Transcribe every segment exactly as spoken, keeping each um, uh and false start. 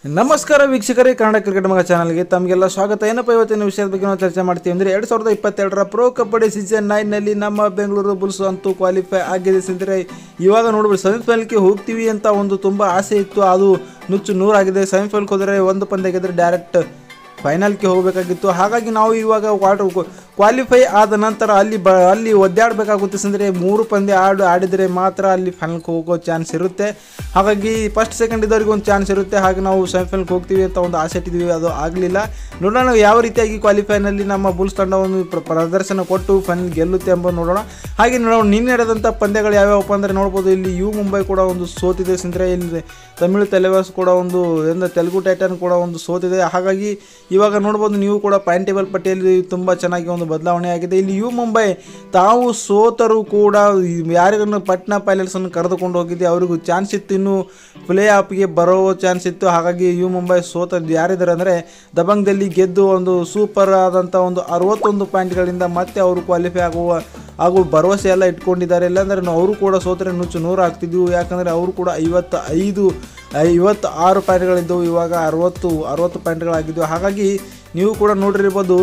ನಮಸ್ಕಾರ ವೀಕ್ಷಕರೇ, ಕನ್ನಡ ಕ್ರಿಕೆಟ್ ಮಗ ಚಾನಲ್ಗೆ ತಮಗೆಲ್ಲ ಸ್ವಾಗತ. ಏನಪ್ಪ ಇವತ್ತಿನ ವಿಷಯದ ಬಗ್ಗೆ ನಾವು ಚರ್ಚೆ ಮಾಡ್ತೀವಿ ಅಂದರೆ ಎರಡು ಸಾವಿರದ ಇಪ್ಪತ್ತೆರಡರ ಪ್ರೋ ಕಬಡ್ಡಿ ಸೀಸನ್ ನೈನ್ನಲ್ಲಿ ನಮ್ಮ ಬೆಂಗಳೂರು ಬುಲ್ಸ್ ಅಂತೂ ಕ್ವಾಲಿಫೈ ಆಗಿದೆ ಸ್ನೇಹಿತರೆ. ಇವಾಗ ನೋಡ್ಬೋದು ಸೆಮಿಫೈನಲ್ಗೆ ಹೋಗ್ತೀವಿ ಅಂತ ಒಂದು ತುಂಬ ಆಸೆ ಇತ್ತು, ಅದು ನುಚ್ಚು ನೂರಾಗಿದೆ. ಸೆಮಿಫೈನಲ್ಗೆ ಹೋದರೆ ಒಂದು ಪಂದ್ಯ ಗೆದ್ದರೆ ಡೈರೆಕ್ಟ್ ಫೈನಲ್ಗೆ ಹೋಗಬೇಕಾಗಿತ್ತು. ಹಾಗಾಗಿ ನಾವು ಇವಾಗ ಕ್ವಾರ್ಟರ್ ಕ್ವಾಲಿಫೈ ಆದ ನಂತರ ಅಲ್ಲಿ ಬ ಅಲ್ಲಿ ಒದ್ದಾಡಬೇಕಾಗುತ್ತೆ ಅಂದರೆ ಮೂರು ಪಂದ್ಯ ಆಡು ಆಡಿದರೆ ಮಾತ್ರ ಅಲ್ಲಿ ಫೈನಲ್ಗೆ ಹೋಗೋ ಚಾನ್ಸ್ ಇರುತ್ತೆ. ಹಾಗಾಗಿ ಫಸ್ಟ್ ಸೆಕೆಂಡ್ ಇದ್ದವ್ರಿಗೆ ಒಂದು ಚಾನ್ಸ್ ಇರುತ್ತೆ. ಹಾಗೆ ನಾವು ಸೆಮಿಫೈನಲ್ಗೆ ಹೋಗ್ತೀವಿ ಅಂತ ಒಂದು ಆಸೆ ಇಟ್ಟಿದ್ವಿ, ಅದು ಆಗಲಿಲ್ಲ. ನೋಡೋಣ ಯಾವ ರೀತಿಯಾಗಿ ಕ್ವಾಲಿಫೈನಲ್ಲಿ ನಮ್ಮ ಬುಲ್ಸ್ ತಂಡ ಒಂದು ಪ್ರದರ್ಶನ ಕೊಟ್ಟು ಫೈನಲ್ ಗೆಲ್ಲುತ್ತೆ ಎಂಬುದು ನೋಡೋಣ. ಹಾಗೆ ನೋಡೋಣ ನಿನ್ನೆ ನಡೆದಂಥ ಪಂದ್ಯಗಳು ಯಾವ್ಯಾವಪ್ಪ ಅಂದರೆ ನೋಡ್ಬೋದು. ಇಲ್ಲಿ ಯು ಮುಂಬೈ ಕೂಡ ಒಂದು ಸೋತಿದೆ ಸ್ನೇಹಿತರೆ. ಇಲ್ಲಿ ತಮಿಳು ತಲೆವಾಸ್ ಕೂಡ ಒಂದು ಎಂದ ತೆಲುಗು ಟೈಟನ್ ಕೂಡ ಒಂದು ಸೋತಿದೆ. ಹಾಗಾಗಿ ಇವಾಗ ನೋಡ್ಬೋದು ನೀವು ಕೂಡ ಪಾಯಿಂಟ್ ಟೇಬಲ್ ಪಟ್ಟಿಯಲ್ಲಿ ತುಂಬ ಚೆನ್ನಾಗಿ ಒಂದು ಬದಲಾವಣೆ ಆಗಿದೆ. ಇಲ್ಲಿ ಯು ಮುಂಬೈ ತಾವು ಸೋತರು ಕೂಡ ಯಾರಿಗನ್ನು ಪಟ್ನಾ ಪೈಲಟ್ಸನ್ನು ಕರೆದುಕೊಂಡು ಹೋಗಿದ್ದೆ, ಅವರಿಗೂ ಚಾನ್ಸ್ ಇತ್ತು, ಇನ್ನು ಪ್ಲೇ ಆಫ್ಗೆ ಬರೋ ಚಾನ್ಸ್ ಇತ್ತು. ಹಾಗಾಗಿ ಯು ಮುಂಬೈ ಸೋತ ಯಾರಿದ್ದಾರೆ ಅಂದರೆ ದಬಂಗ್ದಲ್ಲಿ ಗೆದ್ದು ಒಂದು ಸೂಪರ್ ಆದಂಥ ಒಂದು ಅರವತ್ತೊಂದು ಪಾಯಿಂಟ್ಗಳಿಂದ ಮತ್ತೆ ಅವರು ಕ್ವಾಲಿಫೈ ಆಗುವ ಹಾಗೂ ಭರವಸೆ ಎಲ್ಲ ಇಟ್ಕೊಂಡಿದ್ದಾರೆ. ಇಲ್ಲಾಂದರೆ ಅವರು ಕೂಡ ಸೋತರೆ ನುಚ್ಚು ನೂರು ಆಗ್ತಿದ್ವು. ಯಾಕಂದರೆ ಅವರು ಕೂಡ ಐವತ್ತ ಐದು ಐವತ್ತು ಆರು ಪಾಯಿಂಟ್ಗಳಿದ್ದವು, ಇವಾಗ ಅರವತ್ತು ಅರವತ್ತು ಪಾಯಿಂಟ್ಗಳಾಗಿದ್ದವು. ಹಾಗಾಗಿ ನೀವು ಕೂಡ ನೋಡಿರ್ಬೋದು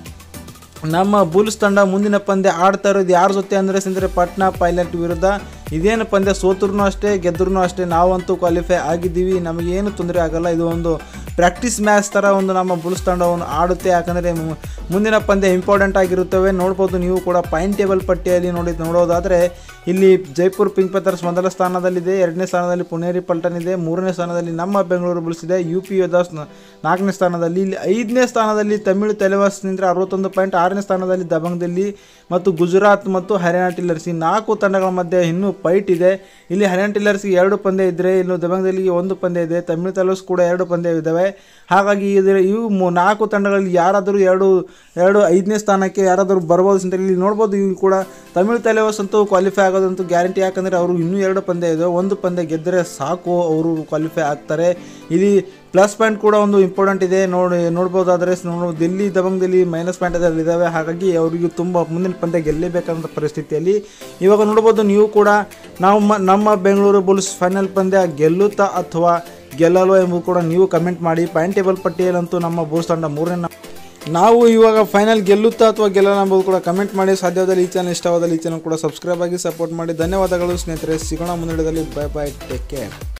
ನಮ್ಮ ಬುಲ್ಸ್ ತಂಡ ಮುಂದಿನ ಪಂದ್ಯ ಆಡ್ತಾ ಇರೋದು ಯಾರ ಜೊತೆ ಅಂದರೆ ಅಂದರೆ ಪಟ್ನಾ ಪೈಲಟ್ ವಿರುದ್ಧ. ಇದೇನು ಪಂದ್ಯ ಸೋತ್ರೂ ಅಷ್ಟೇ ಗೆದ್ರೂ ಅಷ್ಟೇ ನಾವಂತೂ ಕ್ವಾಲಿಫೈ ಆಗಿದ್ದೀವಿ, ನಮಗೇನು ತೊಂದರೆ ಆಗಲ್ಲ. ಇದು ಒಂದು ಪ್ರಾಕ್ಟೀಸ್ ಮ್ಯಾಚ್ ಥರ ಒಂದು ನಮ್ಮ ಬುಲ್ಸ್ ತಂಡವನ್ನು ಆಡುತ್ತೆ. ಯಾಕಂದರೆ ಮುಂದಿನ ಪಂದ್ಯ ಇಂಪಾರ್ಟೆಂಟ್ ಆಗಿರುತ್ತವೆ. ನೋಡ್ಬೋದು ನೀವು ಕೂಡ ಪಾಯಿಂಟ್ ಟೇಬಲ್ ಪಟ್ಟಿಯಲ್ಲಿ ನೋಡಿ ನೋಡೋದಾದರೆ ಇಲ್ಲಿ ಜೈಪುರ್ ಪಿಂಕ್ ಪೆಥರ್ಸ್ ಮೊದಲ ಸ್ಥಾನದಲ್ಲಿದೆ, ಎರಡನೇ ಸ್ಥಾನದಲ್ಲಿ ಪುನೇರಿ ಪಲ್ಟನ್ ಇದೆ, ಮೂರನೇ ಸ್ಥಾನದಲ್ಲಿ ನಮ್ಮ ಬೆಂಗಳೂರು ಬುಲ್ಸ್ ಇದೆ, ಯು ಪಿ ಯೋಧಾಸ್ ನಾಲ್ಕನೇ ಸ್ಥಾನದಲ್ಲಿ, ಇಲ್ಲಿ ಐದನೇ ಸ್ಥಾನದಲ್ಲಿ ತಮಿಳು ತಲೆವಾಸ್ ನಿಂತರೆ ಅರವತ್ತೊಂದು ಪಾಯಿಂಟ್, ಆರನೇ ಸ್ಥಾನದಲ್ಲಿ ದಬಂಗ್ದಲ್ಲಿ ಮತ್ತು ಗುಜರಾತ್ ಮತ್ತು ಹರಿಯಾಣ ಟಿಲ್ಲರ್ಸ್. ಈ ನಾಲ್ಕು ತಂಡಗಳ ಮಧ್ಯೆ ಇನ್ನೂ ಫೈಟ್ ಇದೆ. ಇಲ್ಲಿ ಹರಿಯಾಣ ಟಿಲ್ಲರ್ಸ್ಗೆ ಎರಡು ಪಂದ್ಯ ಇದ್ದರೆ ಇನ್ನು ದಬಂಗ್ದಲ್ಲಿ ಒಂದು ಪಂದ್ಯ ಇದೆ, ತಮಿಳು ತಲೆವಾಸ್ ಕೂಡ ಎರಡು ಪಂದ್ಯ ಇದ್ದಾವೆ. ಹಾಗಾಗಿ ಇದರ ಇವು ನಾಲ್ಕು ತಂಡಗಳಲ್ಲಿ ಯಾರಾದರೂ ಎರಡು ಎರಡು ಐದನೇ ಸ್ಥಾನಕ್ಕೆ ಯಾರಾದರೂ ಬರ್ಬೋದು ಅಂತ ಇಲ್ಲಿ ನೋಡ್ಬೋದು. ಇವು ಕೂಡ ತಮಿಳು ತಲೆವಾಸ್ ಅಂತೂ ಕ್ವಾಲಿಫೈ ಆಗೋದಂತೂ ಗ್ಯಾರಂಟಿ. ಯಾಕಂದರೆ ಅವರು ಇನ್ನೂ ಎರಡು ಪಂದ್ಯ ಇದೆ, ಒಂದು ಪಂದ್ಯ ಗೆದ್ದರೆ ಸಾಕು ಅವರು ಕ್ವಾಲಿಫೈ ಆಗ್ತಾರೆ. ಇಲ್ಲಿ ಪ್ಲಸ್ ಪಾಯಿಂಟ್ ಕೂಡ ಒಂದು ಇಂಪಾರ್ಟೆಂಟ್ ಇದೆ ನೋಡಿ ನೋಡ್ಬೋದಾದರೆ ನೋಡು ದಿಲ್ಲಿ ದಬಂಗ್ದಲ್ಲಿ ಮೈನಸ್ ಪಾಯಿಂಟ್ ಅದರಲ್ಲಿ ಇದ್ದಾವೆ. ಹಾಗಾಗಿ ಅವರಿಗೂ ತುಂಬ ಮುಂದಿನ ಪಂದ್ಯ ಗೆಲ್ಲಬೇಕಂತ ಪರಿಸ್ಥಿತಿಯಲ್ಲಿ ಇವಾಗ ನೋಡ್ಬೋದು. ನೀವು ಕೂಡ ನಾವು ನಮ್ಮ ಬೆಂಗಳೂರು ಬುಲ್ಸ್ ಫೈನಲ್ ಪಂದ್ಯ ಗೆಲ್ಲುತ್ತಾ ಅಥವಾ ಗೆಲ್ಲಲ್ವ ಎಂಬುದು ಕೂಡ ನೀವು ಕಮೆಂಟ್ ಮಾಡಿ. ಪಾಯಿಂಟ್ ಟೇಬಲ್ ಪಟ್ಟಿಯಲ್ಲಂತೂ ನಮ್ಮ ಬುಲ್ಸ್ ತಂಡ ಮೂರನೇ ನಾವು ಇವಾಗ ಫೈನಲ್ ಗೆಲ್ಲುತ್ತಾ ಅಥವಾ ಗೆಲ್ಲಲ್ಲ ಎಂಬುದು ಕೂಡ ಕಮೆಂಟ್ ಮಾಡಿ. ಸಾಧ್ಯವಾದಲ್ಲಿ ಈ ಚಾನಲ್ ಇಷ್ಟವಾದಲ್ಲಿ ಈ ಚಾನಲ್ ಕೂಡ ಸಬ್ಸ್ಕ್ರೈಬ್ ಆಗಿ ಸಪೋರ್ಟ್ ಮಾಡಿ. ಧನ್ಯವಾದಗಳು ಸ್ನೇಹಿತರೆ, ಸಿಗೋಣ ಮುಂದಿನದಲ್ಲಿ. Bye bye, take care.